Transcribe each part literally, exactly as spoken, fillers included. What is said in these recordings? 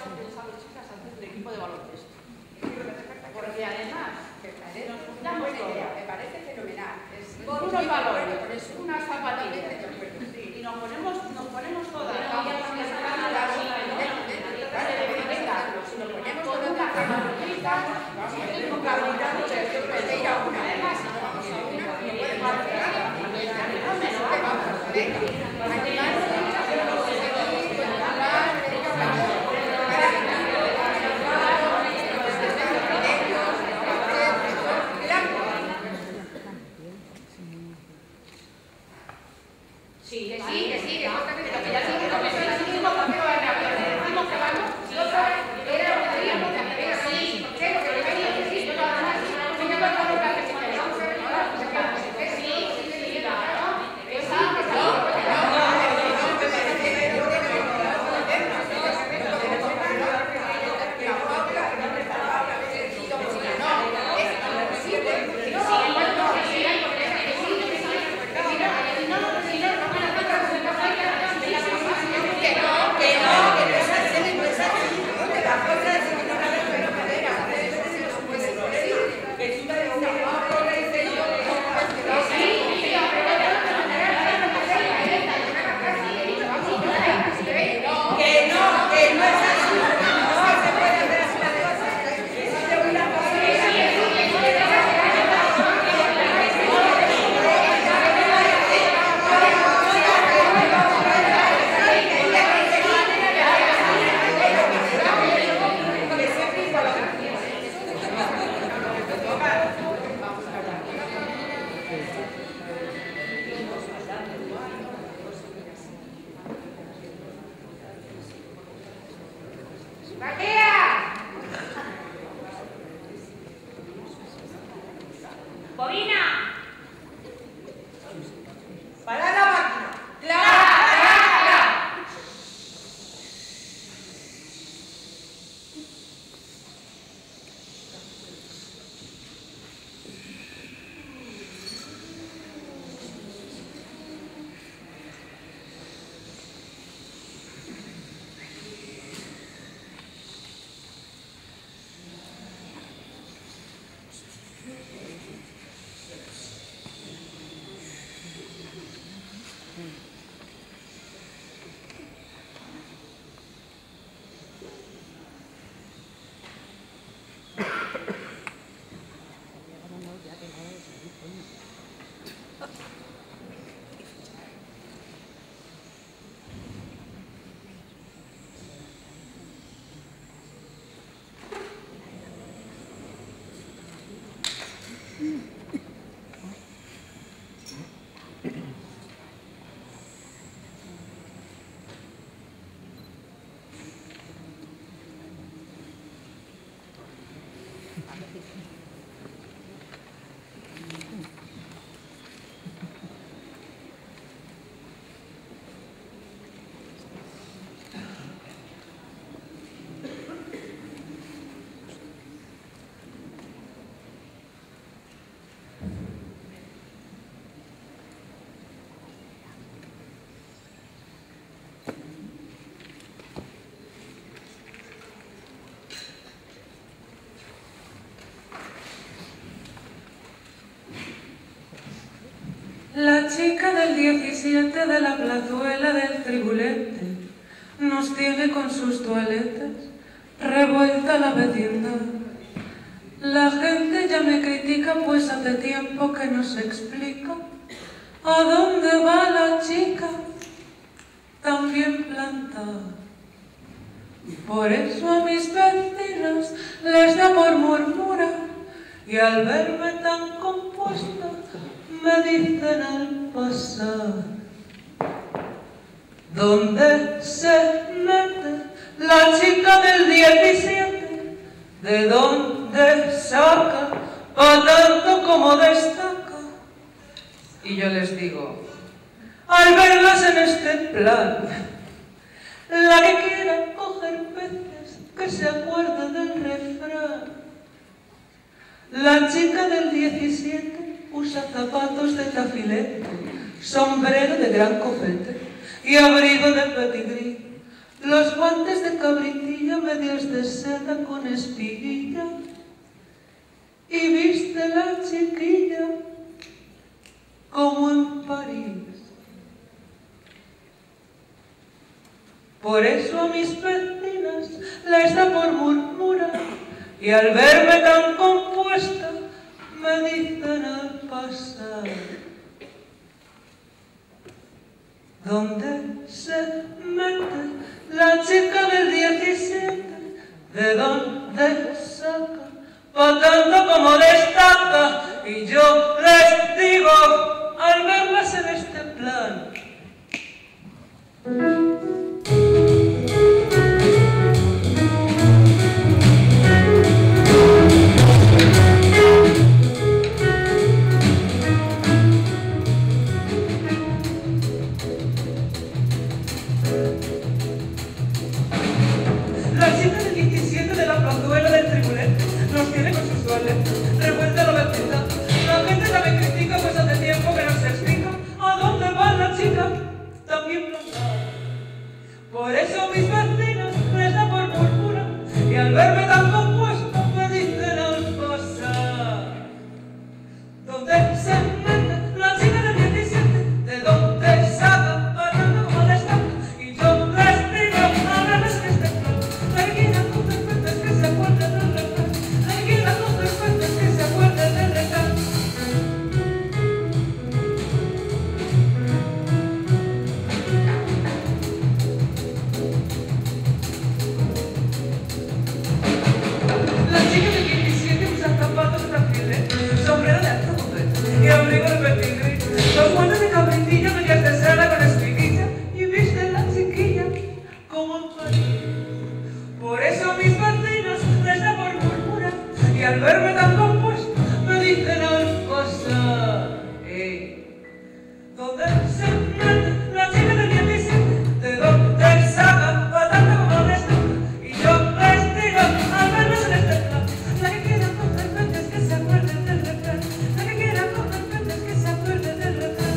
habíamos pensado, chicas, hacer el equipo de baloncesto. Porque además, nos juntamos todos. Me parece fenomenal. Con unos balones, unas zapatillas. Y nos ponemos, nos ponemos todas. Si nos ponemos con una zapatilita, tengo que habilitar mucho el tiempo de ir a una. Además, si no vamos a una, no puede parar. Sí, que sí, que sí, que no pero que ya sí que no me estoy diciendo que va a haber, decimos que vamos, y otra vez, era lo que teníamos que hacer, sí, porque lo que yo quería decir, yo no hago así, no me pasa lo que hace que me vamos a ver, sí, sí, sí, claro, esa, que sí, La chica del diecisiete de la plazuela del Tribulete nos tiene con sus toaletas revuelta la vecindad. La gente ya me critica pues hace tiempo que no se explica a dónde va la chica tan bien plantada. Por eso a mis vecinos les da por murmurar y al verme tan compuesta me dicen al pasar: ¿dónde se mete la chica del diecisiete? ¿De dónde saca pa' tanto como destaca? Y yo les digo, al verlas en este plan, la que quiera coger peces, que se acuerde del refrán. La chica del diecisiete usa zapatos de tafilete, sombrero de gran copete y abrigo de pedigrí. los guantes de cabritilla, medias de seda con espiguilla, y viste la chiquilla como en París. Por eso a mis vecinas les da por murmurar, y al verme tan compuesta me dicen al pasar: ¿dónde se mete la chica del diecisiete? ¿De dónde saca pa' tanto como destaca? Y yo les digo al verlas en este plan: la chica del diecisiete de la plazuela del Tribulete nos tiene con sus toaletas revuelta la vecindad. La gente también critica, pues hace tiempo que no se explica a dónde va la chica también plantada. Por eso mis vecinas les da por púrpura, y al verme tan compuesta me dicen al pasar: ¿dónde se mete la chica del diecisiete? ¿De dónde saca pa' tanto como destaca? Y yo les digo a verles que este plan: la que quiera coger peces que se acuerde del refrán, la que quiera coger peces que se acuerde del refrán. La chica del diecisiete usa zapatos de tafile, sombrero de alto copete y abrigo de petit gris, los guantes de cabritilla, medias de seda con espiguilla, y viste la chiquilla como en París. Por eso mis vecinas les da por murmura, y al verme tan compuesta me dicen al pasar: eh, ¿dónde se mete la chica del diecisiete? ¿De dónde saca pa' tanto como destaca? Y yo les digo al verlos en este plan: la que quiera coger peces que se acuerde del refrán, la que quiera coger peces que se acuerde del refrán.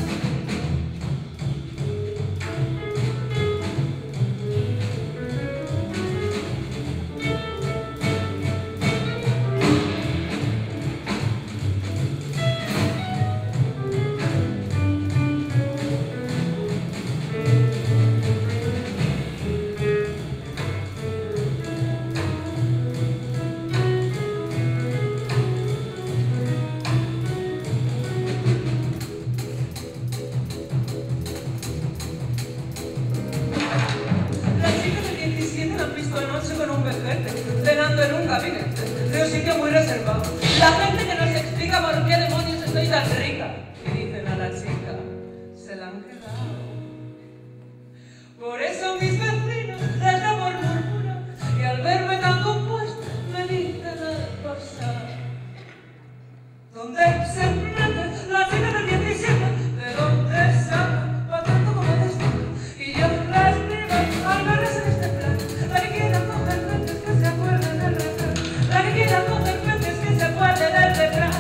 La chica del diecisiete la han visto anoche con un vejete, cenando en un gabinete de un sitio muy reservado. La gente que nos explica por qué demonios estoy tan rica. Y dicen a la chica: se la han quedado. Por eso mis vecinos les da por murmura, y al verme tan compuesta me dicen al pasar: ¿dónde se mete la chica del diecisiete? ¿De dónde saca pa' tanto como destaca? Y yo les digo al verles en este plan: la que quiera coger peces que se acuerde del refrán, la que quiera coger peces que se acuerde del refrán.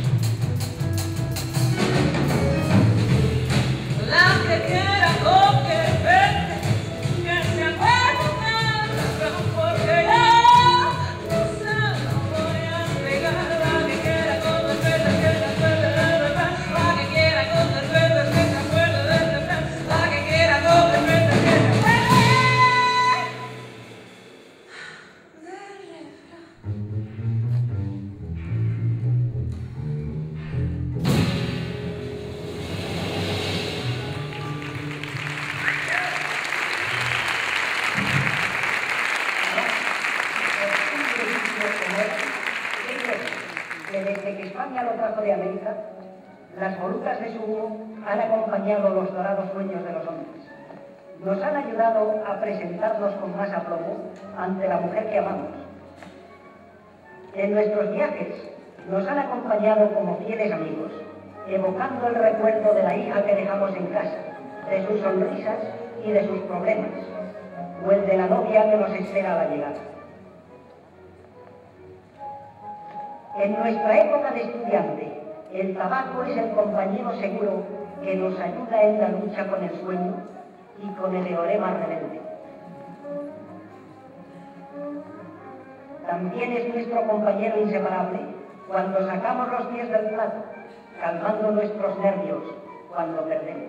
La que quiera coger peces que se acuerde del refrán, porque yo no se lo voy a explicar. La que quiera coger peces que se acuerde del refrán, la que quiera coger peces que se acuerde del refrán, la que quiera coger peces que se acuerde del refrán. Que desde que España lo trajo de América, las volutas de su humo han acompañado los dorados sueños de los hombres. Nos han ayudado a presentarnos con más aplomo ante la mujer que amamos. En nuestros viajes nos han acompañado como fieles amigos, evocando el recuerdo de la hija que dejamos en casa, de sus sonrisas y de sus problemas, o el de la novia que nos espera a la llegada. En nuestra época de estudiante, el tabaco es el compañero seguro que nos ayuda en la lucha con el sueño y con el teorema rebelde. también es nuestro compañero inseparable cuando sacamos los pies del plato, calmando nuestros nervios cuando perdemos.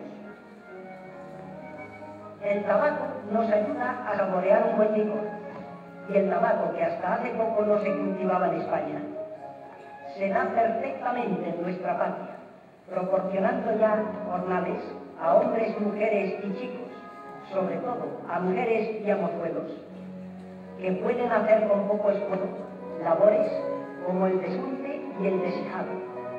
El tabaco nos ayuda a saborear un buen licor, y el tabaco, que hasta hace poco no se cultivaba en España, se da perfectamente en nuestra patria, proporcionando ya jornales a hombres, mujeres y chicos, sobre todo a mujeres y a mozuelos, que pueden hacer con poco esfuerzo labores como el desunte y el deshijado.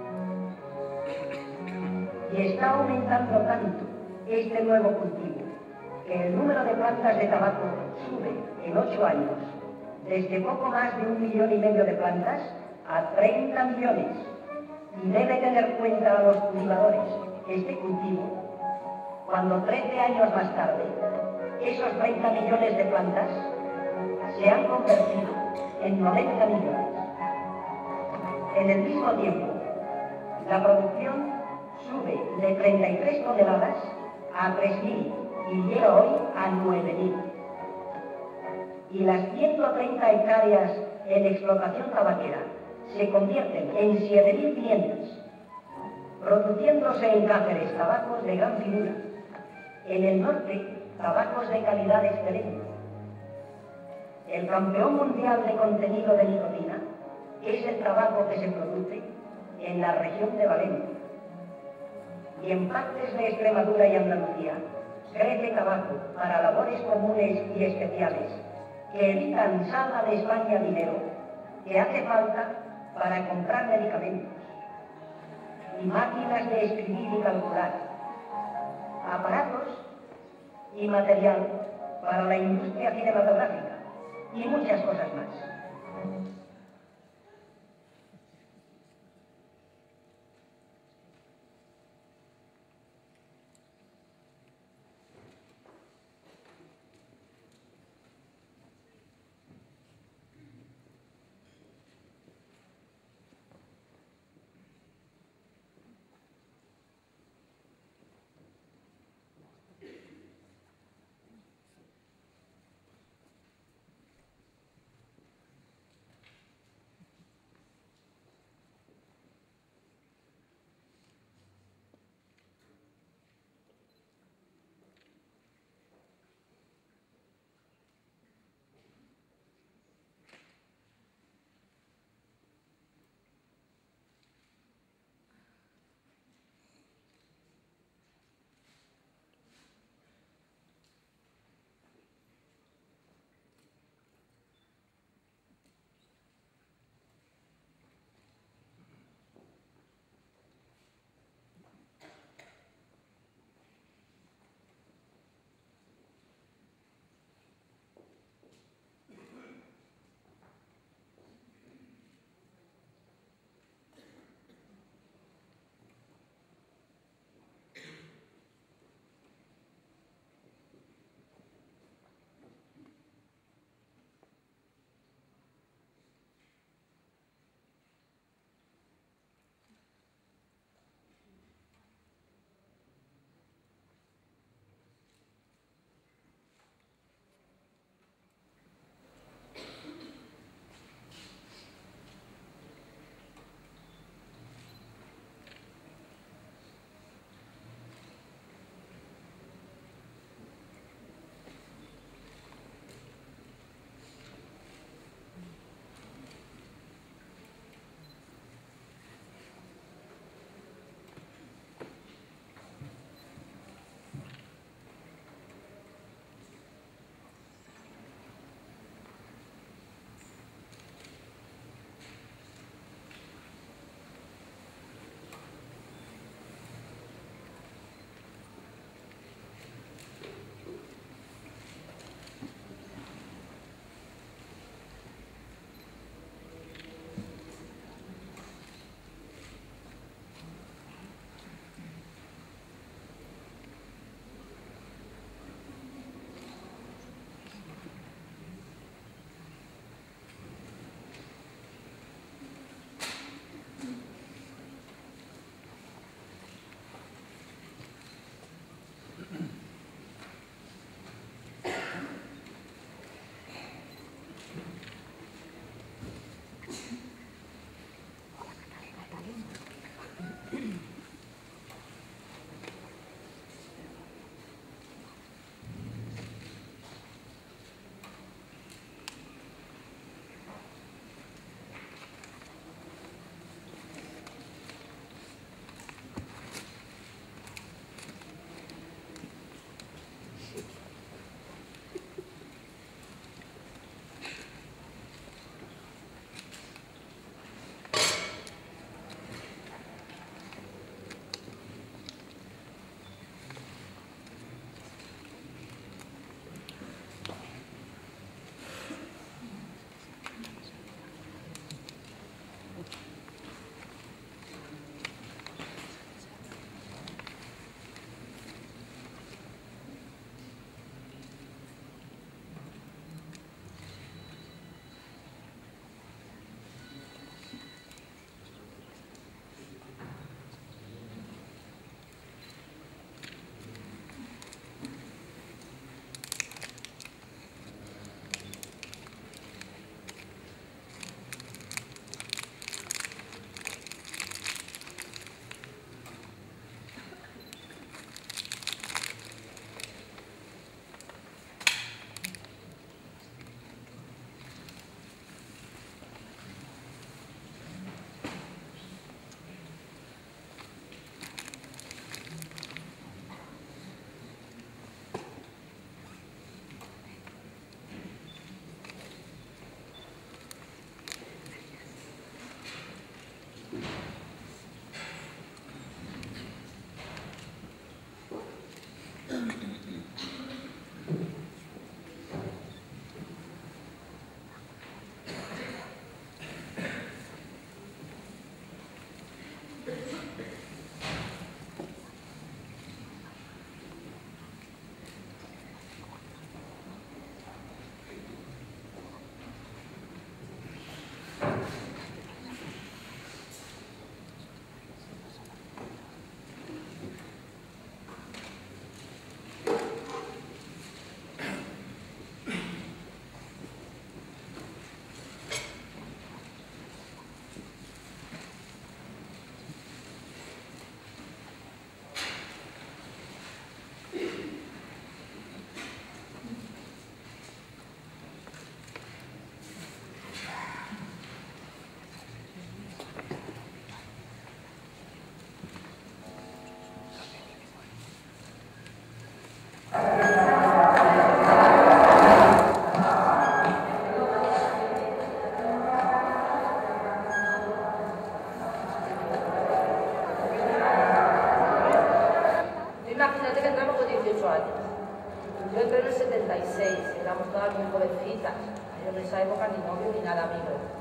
Y está aumentando tanto este nuevo cultivo que el número de plantas de tabaco sube en ocho años desde poco más de un millón y medio de plantas a treinta millones. Y debe tener cuenta a los cultivadores este cultivo cuando trece años más tarde esos treinta millones de plantas se han convertido en noventa millones. En el mismo tiempo, la producción sube de treinta y tres toneladas a tres mil y llega hoy a nueve mil. Y las ciento treinta hectáreas en explotación tabaquera se convierten en siete mil quinientos, produciéndose en Cáceres tabacos de gran figura, en el norte tabacos de calidad excelente. El campeón mundial de contenido de nicotina es el tabaco que se produce en la región de Valencia. Y en partes de Extremadura y Andalucía crece tabaco para labores comunes y especiales que evitan salga de España dinero que hace falta para comprar medicamentos y máquinas de escribir y calcular, aparatos y material para la industria cinematográfica y muchas cosas más.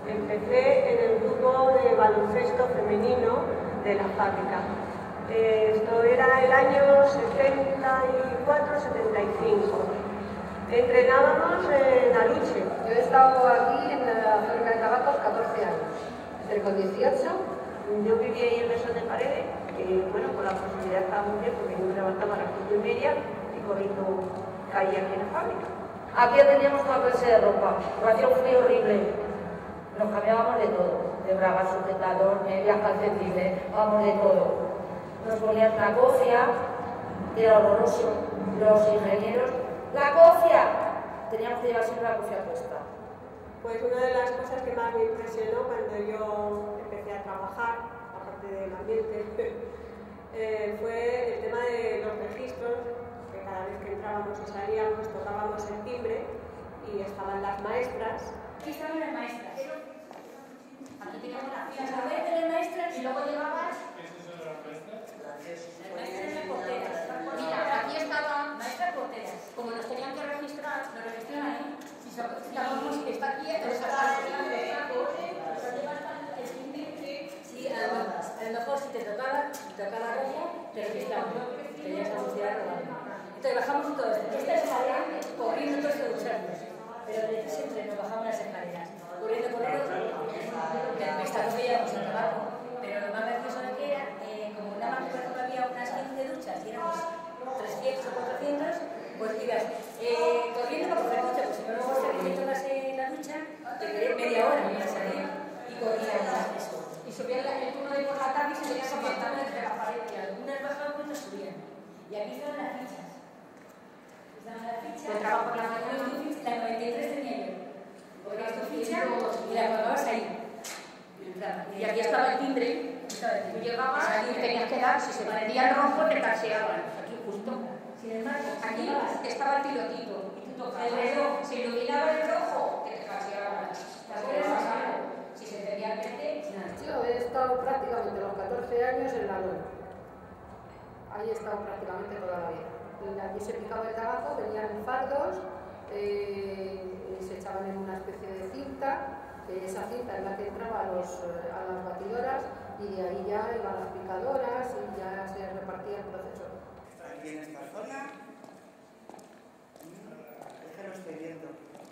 Empecé en el grupo de baloncesto femenino de la fábrica. Eh, esto era el año setenta y cuatro setenta y cinco. Entrenábamos en Aluche. Yo he estado aquí en la fábrica de tabaco catorce años. Desde con dieciocho, yo vivía ahí en Mesón de Paredes, que bueno, con la posibilidad estaba muy bien porque yo me levantaba a las cinco y media y corriendo caía aquí en la fábrica. Aquí teníamos toda clase de ropa, hacía un frío horrible. Nos cambiábamos de todo, de bragas, sujetador, medias, calcetines, vamos de todo. Nos ponían la cofia, que era horroroso, los ingenieros, ¡la cofia! Teníamos que llevar siempre la cofia puesta. Pues una de las cosas que más me impresionó cuando yo empecé a trabajar, aparte del ambiente, eh, fue el tema de los registros, que cada vez que entrábamos y salíamos tocábamos el timbre y estaban las maestras. Aquí estaban las maestras. Aquí teníamos las filas a ver de las maestras y luego llegabas. Las maestras eran porteras. Mira, aquí estaban maestras porteras. Como nos tenían que registrar, nos registraban ahí. Si sabíamos que está aquí, entonces sí, además, a lo mejor si te tocaba, tocaba rojo, te registraban. Tenías la velocidad rodando. Entonces bajamos todos. Esta escalera, corriendo todos los ducharnos. Pero de siempre nos bajamos las escaleras. Corriendo, corriendo, que esta no veíamos el trabajo. Pero lo más gracioso de que era, eh, como nada más que había unas quince duchas y éramos trescientos o cuatrocientos, pues ibas eh, corriendo para coger ducha, pues si no luego se que tocas en la ducha, te quedé media hora para salir y corrías eso. Y subían el turno de por la tarde y se veía esa pantalla entre la pared, que algunas bajaban y otras subían. Y aquí estaban las fichas. Estaban las fichas. El trabajo por la mañana, la noventa y tres tenía yo. Porque esto ficha y la colgabas ahí. Y aquí estaba el timbre. Tú llegabas y tenías que dar, si se prendía el rojo, te caseaban. Aquí justo. Sin embargo, aquí estaba el pilotito. Y tú tocabas. El reloj, se iluminaba el rojo, que te caseaban. Si se tenía el verde, nada. Yo he estado prácticamente los catorce años en la lona. Ahí he estado prácticamente toda la vida. Y aquí se picaba el tabaco, venían fardos, eh, y se echaban en una especie de cinta, que esa cinta es la que entraba a, los, a las batidoras y de ahí ya iban las picadoras y ya se repartía el proceso. Aquí en esta zona, es que lo estoy viendo.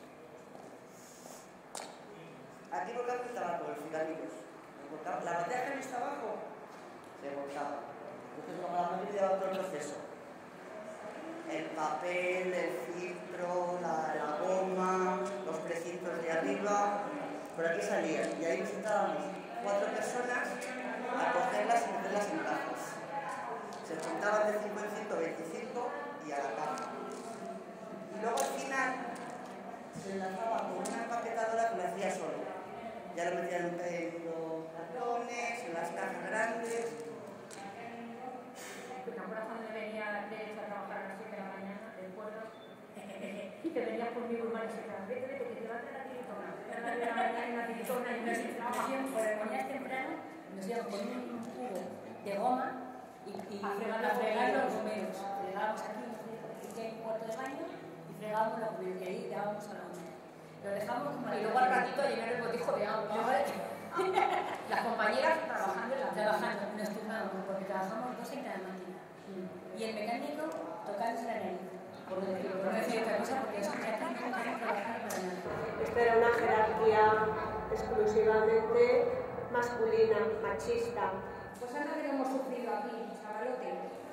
Aquí volcamos el tabaco, los cigarrillos. La batalla que está abajo se volcaba. Entonces, como la madre llevaba todo el proceso. El papel, el filtro, la, la goma, los precintos de arriba, por aquí salían. Y ahí nos sentábamos cuatro personas a cogerlas y meterlas en cajas. Se juntaban de cinco en ciento veinticinco y a la caja. Y luego al final se enlazaba con una empaquetadora que lo hacía solo. Ya lo metían en los cartones, en las cajas grandes. ¿Te acuerdas cuando me venía de a trabajar a las siete de la mañana del pueblo? Y te venías conmigo y me decías, vete, vete, que te va a traer la tiritona. Te va a traer la mañana una tiritona y una situación. Por las mañanas temprano nos íbamos con un cubo de goma y, y a fregar, a fregar los gomeros. Fregábamos aquí, aquí hay un cuarto de baño y fregábamos los gomeros y ahí dábamos a la gomera. Lo dejamos como y luego al ratito a llenar el botijo de agua. Las compañeras trabajando, trabajando, nos turnábamos porque trabajamos dos en cada máquina. Y el mecánico tocándose la nariz. Por no decir, por no decir otra cosa, porque eso que aquí no queremos trabajar para nada. Esto era una jerarquía exclusivamente masculina, machista. Pues nada que hemos sufrido aquí, chavalote.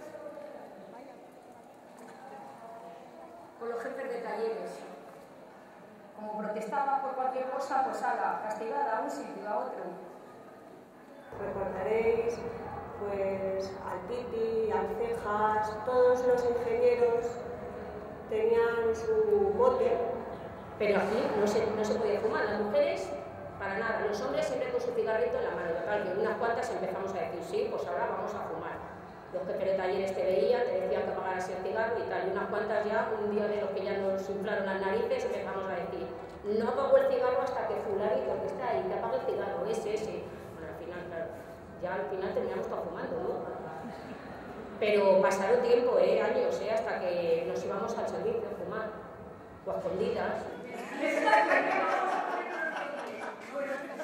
Con los jefes de talleres. Como protestaba por cualquier cosa, pues haga castigada a un sitio, a otro. Recordaréis pues al Titi, al Cejas, todos los ingenieros tenían su bote. Pero aquí no se, no se podía fumar, las mujeres para nada, los hombres siempre con su cigarrito en la mano. Total, que unas cuantas empezamos a decir, sí, pues ahora vamos a fumar. Los jefes de talleres te veían, te decían que apagaras el cigarro y tal, y unas cuantas ya, un día de los que ya nos inflaron las narices, empezamos a decir, no apago el cigarro hasta que fulanito que está ahí, que apague el cigarro, ese, ese. Bueno, al final, claro, ya al final terminamos todos fumando, ¿no? Pero pasaron tiempo, ¿eh? Años, ¿eh? Hasta que nos íbamos al servicio a fumar, o a escondidas.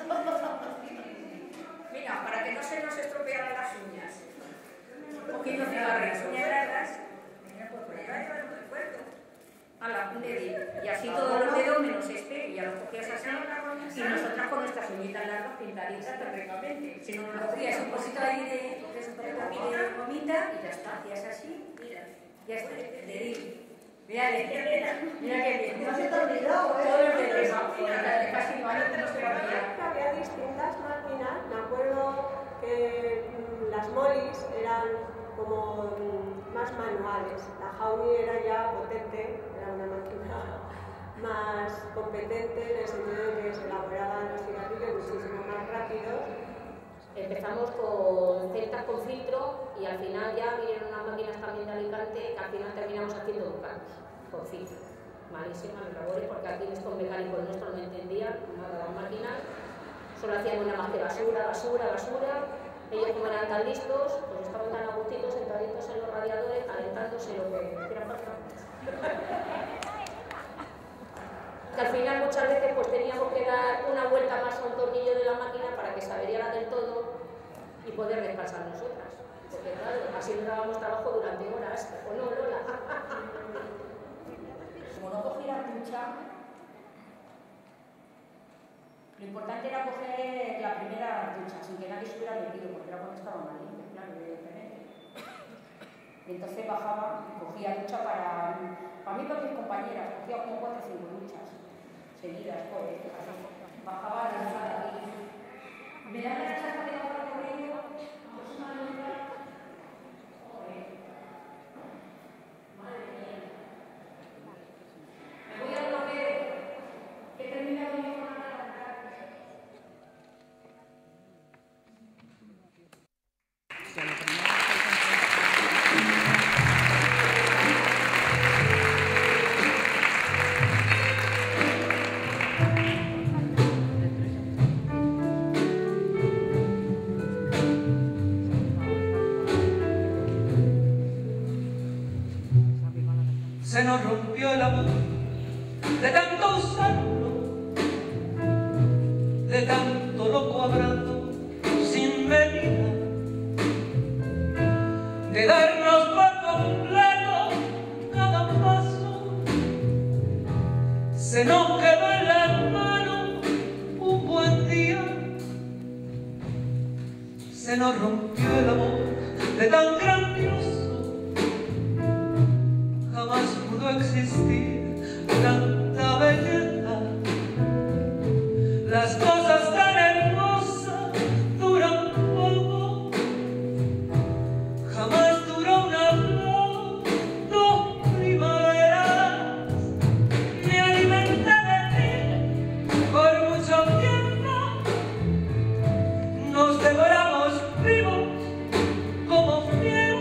con nuestras uñitas largas pintaditas perfectamente. Si no nos lo cogías un poquito ahí de, de, de gomita y ya está, y es así, mira, ya está, el dedillo. Mira, mira, mira que bien. No se te ha olvidado, ¿eh? Todos los dedos, casi igual no se te olvida. Había distintas máquinas, me acuerdo que mmm, las molis eran como mmm, más manuales. La Jaumi era ya potente, era una máquina más competente en el sentido de que se elaboraban los cigarrillos muchísimo más rápidos. Empezamos con celtas con filtro y al final ya vinieron unas máquinas también de Alicante que al final terminamos haciendo ducados con filtro. Malísimas las labores porque aquí estos mecánicos nuestros no entendían nada de las máquinas, solo hacían una más que basura, basura, basura. Ellos como eran tan listos, pues estaban tan agustitos sentaditos en los radiadores calentándose lo que hiciera falta. Que al final muchas veces pues teníamos que dar una vuelta más a un tornillo de la máquina para que se averiara del todo y poder descansar nosotras. Porque claro, así nos dábamos trabajo durante horas, ¿o no, Lola? Como no cogieran ducha, lo importante era coger la primera ducha, sin que nadie se hubiera metido, porque era cuando estaba mal limpio, claro, evidentemente. Y entonces bajaba y cogía ducha para, para mí y para mis compañeras, cogía como cuatro o cinco duchas seguidas, joder, bajaba y me da la chapa de bajar con ello, pues una luna, joder, madre mía. Me voy a lo que, que termina con mi jornada. Se nos rompió el amor de tanto usarlo, de tanto loco hablando sin medida, de darnos por completo cada paso. Se nos quedó en las manos un buen día, se nos rompió el amor de tan grandioso. Jamás pudo existir tanta belleza. Las cosas tan hermosas duran poco. Jamás duró una flor, dos primaveras. Me alimenté de ti por mucho tiempo. Nos devoramos vivos como fieras.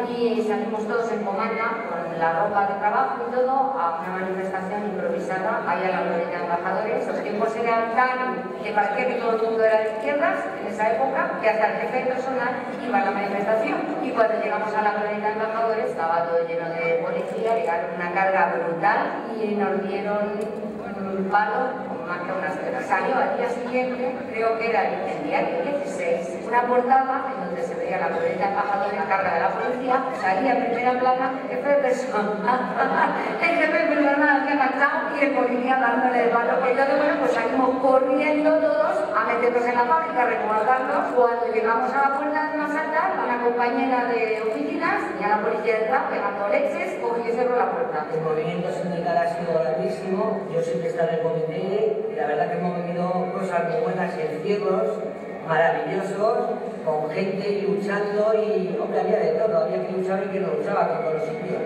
allí, salimos todos en comanda, con la ropa de trabajo y todo, a una manifestación improvisada, ahí a la Glorieta de Embajadores. Los tiempos eran tan que parecía que todo el mundo era de izquierdas en esa época, que hasta el jefe personal iba a la manifestación. Y cuando llegamos a la Glorieta de Embajadores, estaba todo lleno de policía, era una carga brutal y nos dieron un palo más que una cera. Salió al día siguiente, creo que era el diario dieciséis, una portada en donde se veía la Glorieta de Embajadores a carga de la policía, salía en primera plana el jefe de personal, el jefe de personal había agachado y el policía dándole el palo. Entonces, bueno, pues salimos corriendo todos a meternos en la fábrica, a resguardarnos. Cuando llegamos a la puerta más alta, una compañera de oficinas y a la policía detrás pegando leches, cogió y cerró la puerta. El movimiento sindical ha sido grandísimo, yo siempre he estado en el comité. Y la verdad que hemos vivido cosas muy buenas, encierros maravillosos, con gente luchando y, hombre, había de todo, había que luchar y que no luchaba con todos los sitios.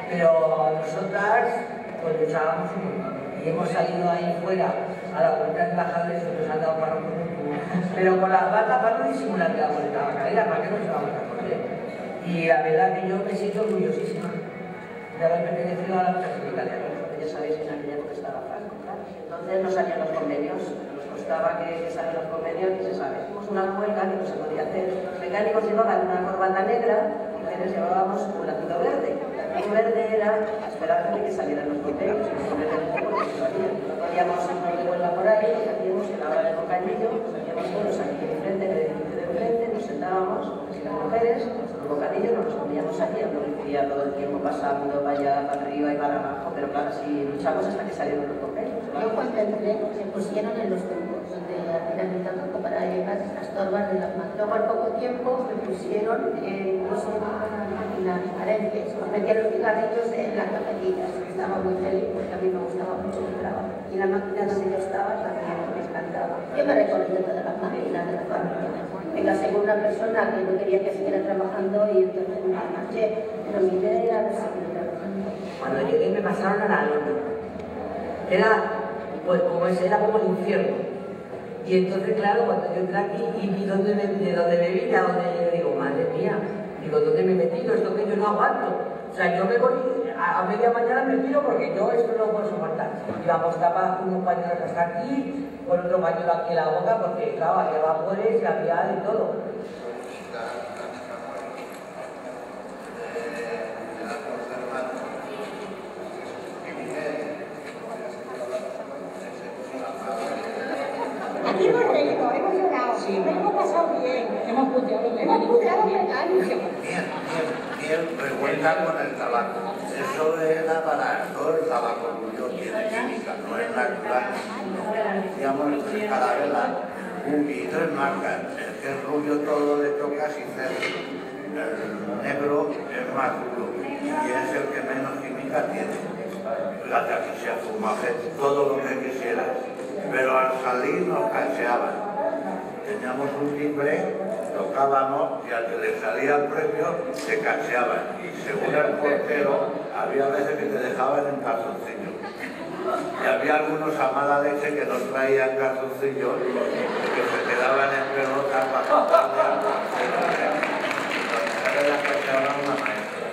Pero nosotras, pues luchábamos un montón. Y hemos salido ahí fuera a la Glorieta de Embajadores y nos han dado para un pero con las batas para no disimular que la Glorieta va a caer, ¿para qué nos vamos a correr? Y la verdad que yo me siento orgullosísima de haber pertenecido a la lucha sindical. Ya sabéis que en aquella época estaba fácil. Entonces no salían los convenios, nos costaba que, que salgan los convenios y se sabe. Hicimos una huelga que no se podía hacer. Los mecánicos llevaban una corbata negra y mujeres llevábamos un látigo verde. El verde era la esperanza de que salieran los convenios, y el verde no porque se salían. No podíamos irnos de huelga por ahí, lo que hacíamos en la hora del bocadillo, nos hacíamos todos aquí enfrente, en el edificio de enfrente, nos sentábamos, las mujeres, nuestro bocadillo, nos los comíamos aquí, no decía todo el tiempo pasando, vaya para arriba y para abajo, pero claro, si luchamos hasta que salieron los convenios. Yo cuando entré se pusieron en los templos, donde al final me tocó para llevar las torbas de las manos. Luego al poco tiempo me pusieron en no sé, una máquina de paredes, me metieron los cigarrillos en las cafetillas. Estaba muy feliz porque a mí me gustaba mucho mi trabajo. Y la máquina donde yo estaba también me encantaba. Yo me recorrí de todas las máquinas de la fábrica. Me casé con una persona que no quería que siguiera trabajando y entonces me marché. Pero mi idea era seguir trabajando. Cuando llegué me pasaron a la luna. Era, pues como ese, era como el infierno. Y entonces, claro, cuando yo entré aquí y vi dónde me, de dónde me vine a dónde yo digo, madre mía, digo, ¿dónde me he metido? Esto que yo no aguanto. O sea, yo me voy, a, a media mañana me tiro porque yo esto no lo puedo soportar. Íbamos tapados con unos pañuelos hasta aquí, con otro pañuelo aquí en la boca, porque claro, había vapores y había de todo. Aquí hemos reído, hemos llorado, sí. Hemos pasado bien, hemos puteado los mecánicos. Bien, bien, bien, revuelta con el tabaco. Eso era para todo el tabaco tuyo, tiene química, no es natural. Decíamos cada vez y tres marcas, el que es rubio todo le toca sin cerdo. El negro es más duro y es el que menos química tiene. Fíjate, aquí se fuma todo lo que quisieras. Pero al salir nos canseaban. Teníamos un timbre, tocábamos y al que le salía el premio se canseaban. Y según el portero, había veces que te dejaban en calzoncillo. Y había algunos a mala leche que no traían calzoncillos y que se quedaban en pelotas para contarle al portero. Era la que se hablaba una maestra.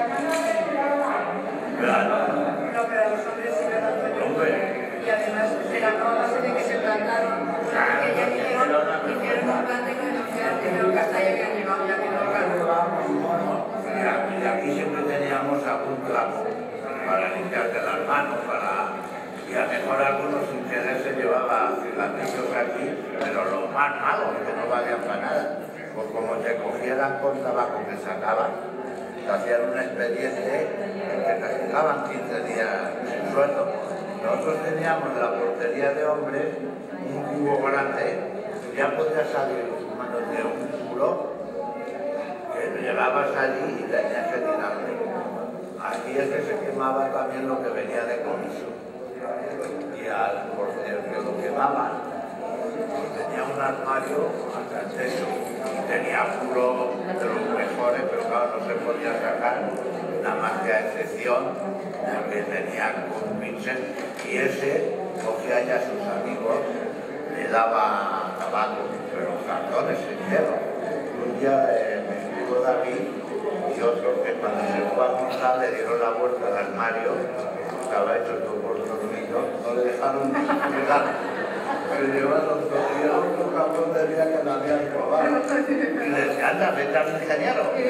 Claro. No, pero los hombres sí me dan Hombre. Y además era como base de que se plantaron, que ya hicieron, hicieron un plante que denunciar primero que hasta ya habían llegado, ya que no lo Y aquí siempre teníamos algún trapo para limpiarte las manos, para... y a lo mejor algunos sin querer se llevaba cigarrillos aquí, pero los más malos, que no valían para nada. Pues como te cogieran con tabaco que sacaban, te hacían un expediente y te castigaban quince días sin sueldo. Nosotros teníamos la portería de hombres, un cubo grande, ya podía salir manos de un culo que llegabas allí y tenías que tirarle. Aquí es que se quemaba también lo que venía de comiso. Y al portero que lo quemaban, tenía un armario hasta el techo. Tenía culo de los mejores, pero claro, no se podía sacar, nada más que a excepción de que tenía un pincel. Y ese cogía ya a sus amigos, le daba tabaco, pero cartones enteros. día eh, mi amigo David y otros que cuando se fue a montar le dieron la vuelta al armario, estaba hecho todo por dormido, no le dejaron llegar. Se llevaron todo el día un cabrón de día que la habían robado. Y le decía, anda, vete al ingeniero. Dime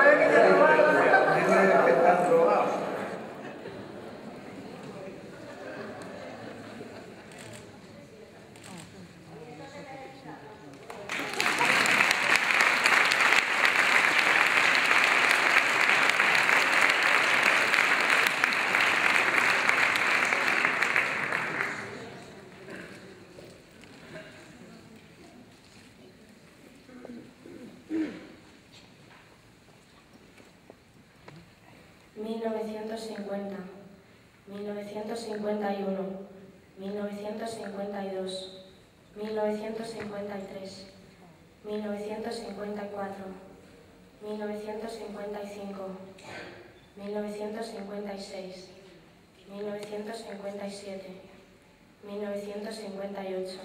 que están robados. mil novecientos cincuenta, mil novecientos cincuenta y uno, mil novecientos cincuenta y dos, mil novecientos cincuenta y tres, mil novecientos cincuenta y cuatro, mil novecientos cincuenta y cinco, mil novecientos cincuenta y seis, mil novecientos cincuenta y siete, mil novecientos cincuenta y ocho,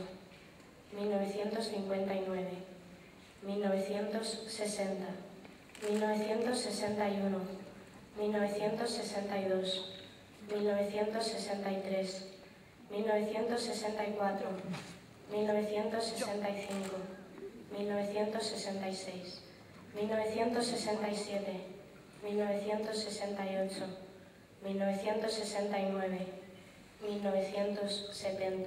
mil novecientos cincuenta y nueve, mil novecientos sesenta, mil novecientos sesenta y uno, mil novecientos sesenta y dos, mil novecientos sesenta y tres, mil novecientos sesenta y cuatro, mil novecientos sesenta y cinco, mil novecientos sesenta y seis, mil novecientos sesenta y siete, mil novecientos sesenta y ocho, mil novecientos sesenta y nueve, mil novecientos setenta,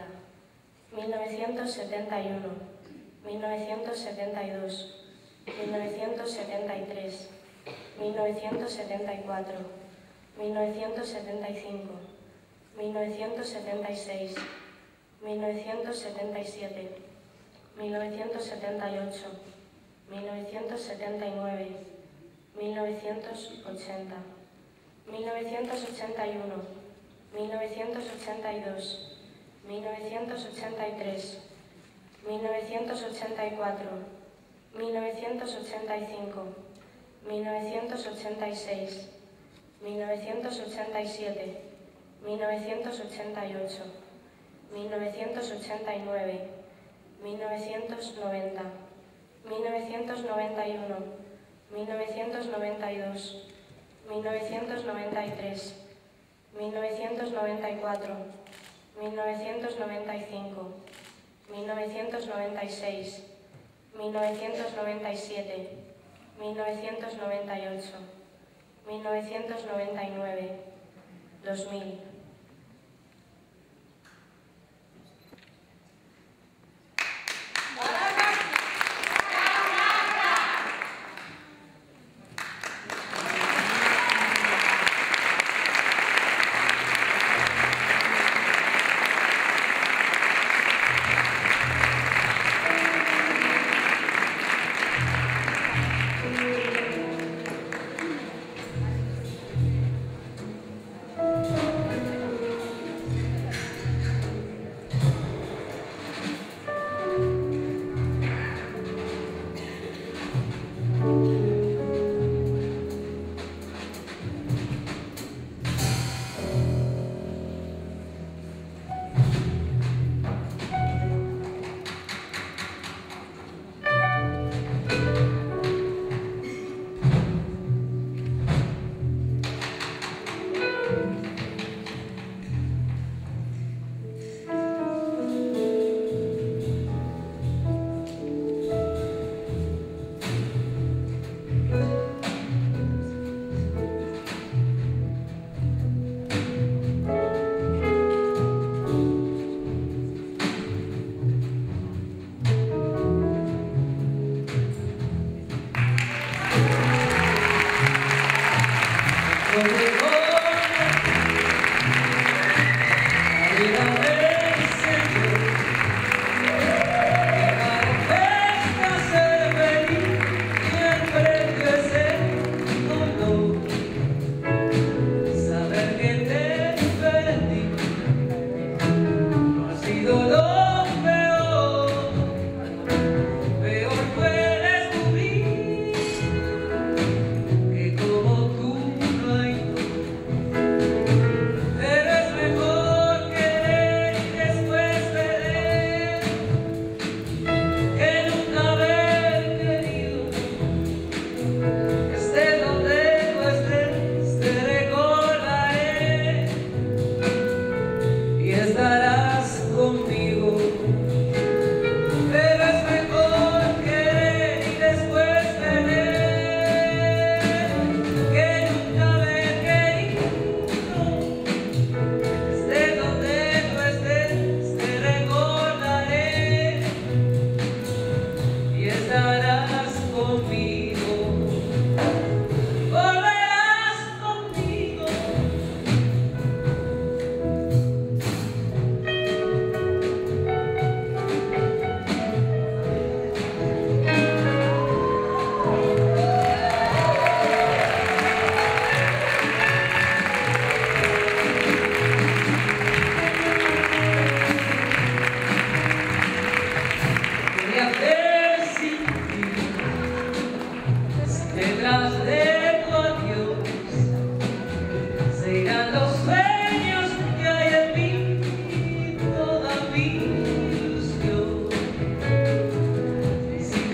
mil novecientos setenta y uno, mil novecientos setenta y dos, mil novecientos setenta y tres, mil novecientos setenta y cuatro, mil novecientos setenta y cinco, mil novecientos setenta y seis, mil novecientos setenta y siete, mil novecientos setenta y ocho, mil novecientos setenta y nueve, mil novecientos ochenta, mil novecientos ochenta y uno, mil novecientos ochenta y dos, mil novecientos ochenta y tres, mil novecientos ochenta y cuatro, mil novecientos ochenta y cinco, mil novecientos ochenta y seis, mil novecientos ochenta y siete, mil novecientos ochenta y ocho, mil novecientos ochenta y nueve, mil novecientos noventa, mil novecientos noventa y uno, mil novecientos noventa y dos, mil novecientos noventa y tres, mil novecientos noventa y cuatro, mil novecientos noventa y cinco, mil novecientos noventa y seis, mil novecientos noventa y siete, mil novecientos noventa y ocho, mil novecientos noventa y nueve, dos mil. Thank you.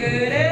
querer.